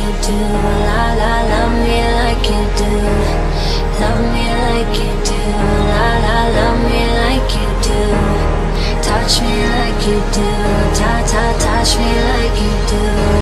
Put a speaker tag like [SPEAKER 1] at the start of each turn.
[SPEAKER 1] you do. La la, love me like you do. Love me like you do. La la, love me like you do. Touch me like you do. Ta ta, touch me like you do.